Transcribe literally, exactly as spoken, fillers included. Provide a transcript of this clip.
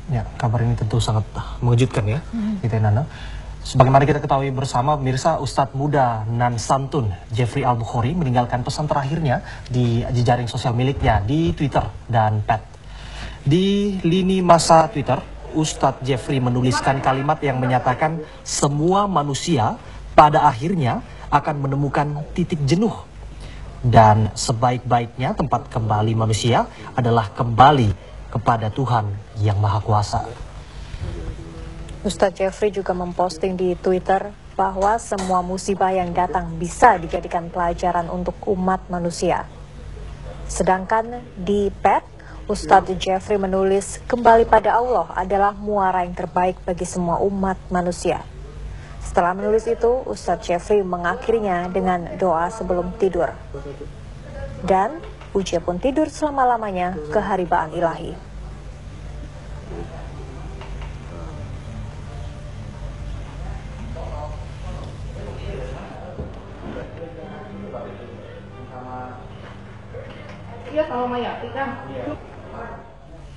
Ya, kabar ini tentu sangat mengejutkan ya, hmm. gitu ya Nana. Sebagaimana kita ketahui bersama, pemirsa, Ustadz muda Nan Santun Jeffrey Al-Bukhari meninggalkan pesan terakhirnya di jejaring sosial miliknya di Twitter dan Pet. Di lini masa Twitter, Ustadz Jeffrey menuliskan kalimat yang menyatakan semua manusia pada akhirnya akan menemukan titik jenuh. Dan sebaik-baiknya tempat kembali manusia adalah kembali kepada Tuhan yang Maha Kuasa. Ustadz Jeffrey juga memposting di Twitter bahwa semua musibah yang datang bisa dijadikan pelajaran untuk umat manusia. Sedangkan di Pet, Ustadz Jeffrey menulis kembali pada Allah adalah muara yang terbaik bagi semua umat manusia. Setelah menulis itu, Ustadz Jeffrey mengakhirinya dengan doa sebelum tidur. Dan Uja pun tidur selama-lamanya keharibaan ilahi. Iya, kalau Maya, kan?